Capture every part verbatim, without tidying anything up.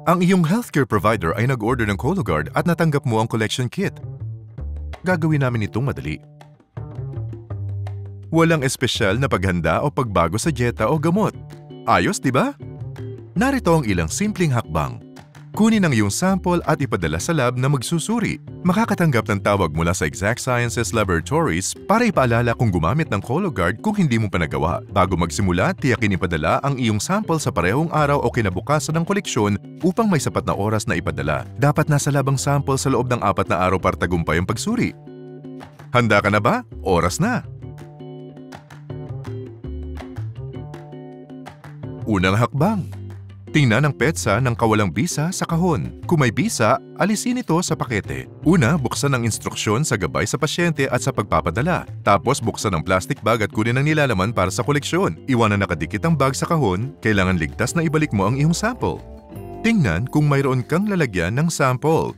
Ang iyong healthcare provider ay nag-order ng Cologuard at natanggap mo ang collection kit. Gagawin namin itong madali. Walang espesyal na paghanda o pagbago sa dieta o gamot. Ayos, di ba? Narito ang ilang simpleng hakbang. Kunin ang iyong sample at ipadala sa lab na magsusuri. Makakatanggap ng tawag mula sa Exact Sciences Laboratories para ipaalala kung gumamit ng Cologuard kung hindi mo pa nagawa. Bago magsimula, tiyakin ipadala ang iyong sample sa parehong araw o kinabukasan ng koleksyon upang may sapat na oras na ipadala. Dapat nasa lab ang sample sa loob ng apat na araw para tagumpay ang pagsuri. Handa ka na ba? Oras na! Unang hakbang. Tingnan ang petsa ng kawalang bisa sa kahon. Kung may bisa, alisin ito sa pakete. Una, buksan ang instruksyon sa gabay sa pasyente at sa pagpapadala. Tapos buksan ang plastic bag at kunin ang nilalaman para sa koleksyon. Iwanan nakadikit ang bag sa kahon, kailangan ligtas na ibalik mo ang iyong sample. Tingnan kung mayroon kang lalagyan ng sample.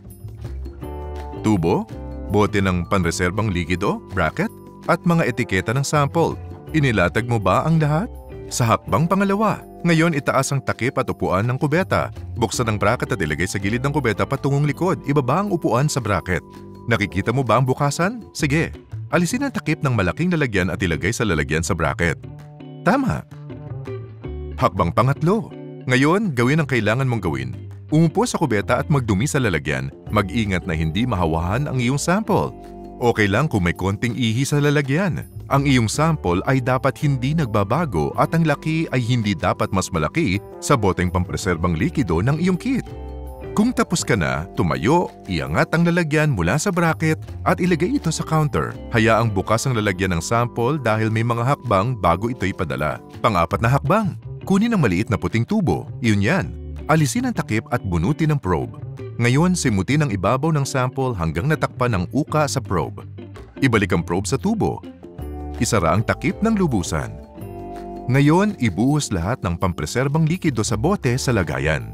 Tubo, bote ng panreserbang likido, bracket, at mga etiketa ng sample. Inilatag mo ba ang lahat? Sa hakbang pangalawa, ngayon itaas ang takip at upuan ng kubeta. Buksan ang bracket at ilagay sa gilid ng kubeta patungong likod. Ibaba ang upuan sa bracket. Nakikita mo ba ang bukasan? Sige, alisin ang takip ng malaking lalagyan at ilagay sa lalagyan sa bracket. Tama! Hakbang pangatlo. Ngayon, gawin ang kailangan mong gawin. Umupo sa kubeta at magdumi sa lalagyan. Mag-ingat na hindi mahawahan ang iyong sample. Okay lang kung may konting ihi sa lalagyan. Ang iyong sample ay dapat hindi nagbabago at ang laki ay hindi dapat mas malaki sa boteng pampreserbang likido ng iyong kit. Kung tapos ka na, tumayo, iangat ang lalagyan mula sa bracket at ilagay ito sa counter. Hayaang bukas ang lalagyan ng sample dahil may mga hakbang bago ito ipadala. Pang-apat na hakbang, kunin ang maliit na puting tubo. Iyon yan. Alisin ang takip at bunutin ang probe. Ngayon, simutin ang ibabaw ng sample hanggang natakpan ang uka sa probe. Ibalik ang probe sa tubo. Isara ang takip ng lubusan. Ngayon, ibuhos lahat ng pampreserbang likido sa bote sa lagayan.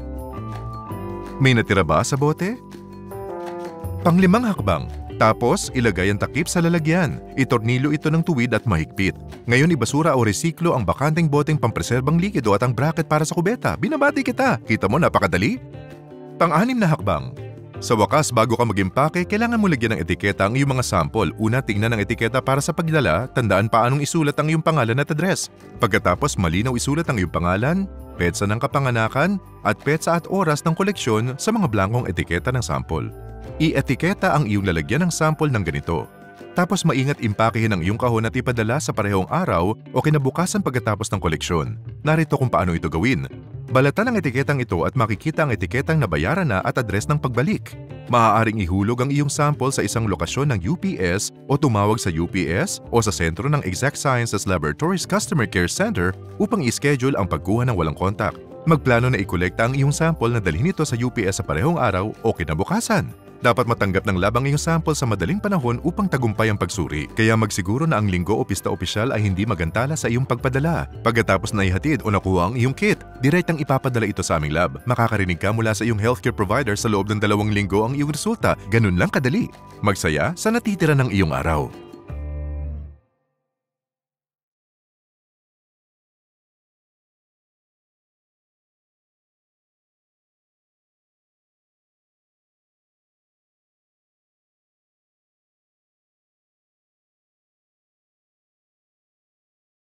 May natira ba sa bote? Panglimang hakbang. Tapos, ilagay ang takip sa lalagyan. Itornilo ito ng tuwid at mahigpit. Ngayon, ibasura o resiklo ang bakanteng boteng pampreserbang likido at ang bracket para sa kubeta. Binabati kita. Kita mo, napakadali? Pang-anim na hakbang. Sa wakas, bago ka mag-impake, kailangan mo lagyan ng etiketa ang iyong mga sample. Una, tingnan ang etiketa para sa pagdala, tandaan paanong isulat ang iyong pangalan at address. Pagkatapos, malinaw isulat ang iyong pangalan, petsa ng kapanganakan, at petsa at oras ng koleksyon sa mga blankong etiketa ng sample. I-etiketa ang iyong lalagyan ng sample ng ganito. Tapos maingat impakehin ang iyong kahon at ipadala sa parehong araw o kinabukasan pagkatapos ng koleksyon. Narito kung paano ito gawin. Balatan ang etiketang ito at makikita ang etiketang nabayaran na at address ng pagbalik. Maaaring ihulog ang iyong sample sa isang lokasyon ng U P S o tumawag sa U P S o sa sentro ng Exact Sciences Laboratories Customer Care Center upang i-schedule ang pagkuha ng walang kontak. Magplano na ikolekta ang iyong sample na dalhin ito sa U P S sa parehong araw o kinabukasan. Dapat matanggap ng lab ang iyong sample sa madaling panahon upang tagumpay ang pagsuri. Kaya magsiguro na ang linggo o pista opisyal ay hindi magantala sa iyong pagpadala. Pagkatapos na ihatid o nakuha ang iyong kit, direktang ipapadala ito sa aming lab. Makakarinig ka mula sa iyong healthcare provider sa loob ng dalawang linggo ang iyong resulta. Ganun lang kadali. Magsaya sa natitira ng iyong araw.